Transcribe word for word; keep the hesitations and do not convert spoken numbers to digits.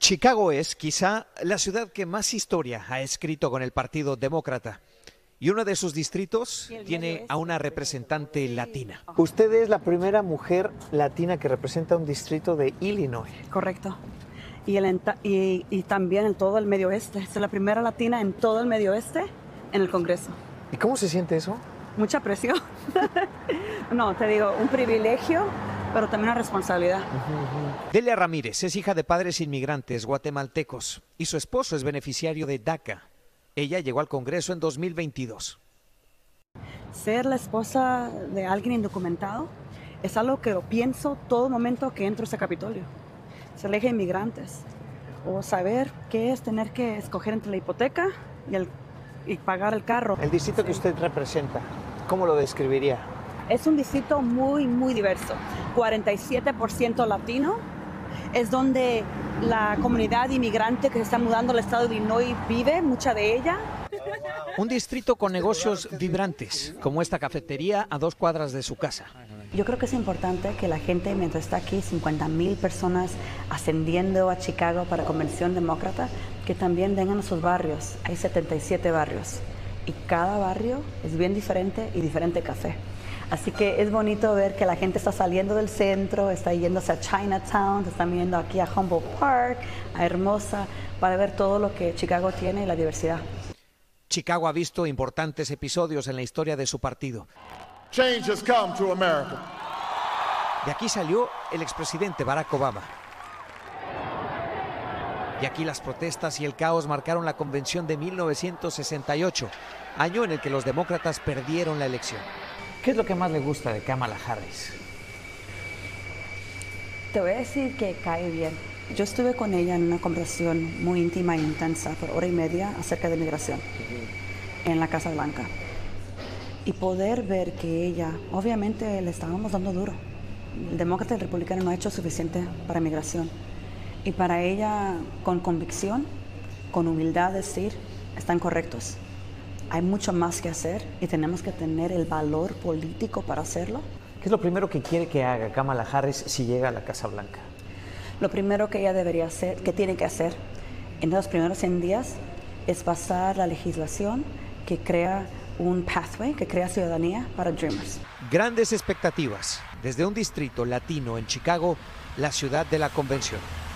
Chicago es quizá la ciudad que más historia ha escrito con el Partido Demócrata. Y uno de sus distritos tiene a una representante latina. Usted es la primera mujer latina que representa un distrito de Illinois. Correcto. Y, el, y, y también en todo el medio oeste. Es la primera latina en todo el medio oeste en el Congreso. ¿Y cómo se siente eso? Mucha presión. No, te digo, un privilegio, pero también una responsabilidad. Uh-huh. Delia Ramírez es hija de padres inmigrantes guatemaltecos y su esposo es beneficiario de DACA. Ella llegó al Congreso en dos mil veintidós. Ser la esposa de alguien indocumentado es algo que lo pienso todo momento que entro a ese Capitolio. Ser la hija de inmigrantes o saber qué es tener que escoger entre la hipoteca y, el, y pagar el carro. El distrito que usted representa, ¿cómo lo describiría? Es un distrito muy, muy diverso. cuarenta y siete por ciento latino. Es donde la comunidad inmigrante que se está mudando al estado de Illinois vive, mucha de ella. Un distrito con negocios vibrantes, como esta cafetería a dos cuadras de su casa. Yo creo que es importante que la gente, mientras está aquí, cincuenta mil personas ascendiendo a Chicago para convención demócrata, que también vengan a sus barrios. Hay setenta y siete barrios y cada barrio es bien diferente y diferente café. Así que es bonito ver que la gente está saliendo del centro, está yéndose a Chinatown, están yendo aquí a Humboldt Park, a Hermosa, para ver todo lo que Chicago tiene y la diversidad. Chicago ha visto importantes episodios en la historia de su partido. Change has come to America. De aquí salió el expresidente Barack Obama. Y aquí las protestas y el caos marcaron la convención de mil novecientos sesenta y ocho, año en el que los demócratas perdieron la elección. ¿Qué es lo que más le gusta de Kamala Harris? Te voy a decir que cae bien. Yo estuve con ella en una conversación muy íntima e intensa por hora y media acerca de migración en la Casa Blanca. Y poder ver que ella, obviamente le estábamos dando duro. El demócrata y el republicano no ha hecho suficiente para migración. Y para ella, con convicción, con humildad decir, están correctos. Hay mucho más que hacer y tenemos que tener el valor político para hacerlo. ¿Qué es lo primero que quiere que haga Kamala Harris si llega a la Casa Blanca? Lo primero que ella debería hacer, que tiene que hacer en los primeros cien días, es pasar la legislación que crea un pathway, que crea ciudadanía para Dreamers. Grandes expectativas desde un distrito latino en Chicago, la ciudad de la convención.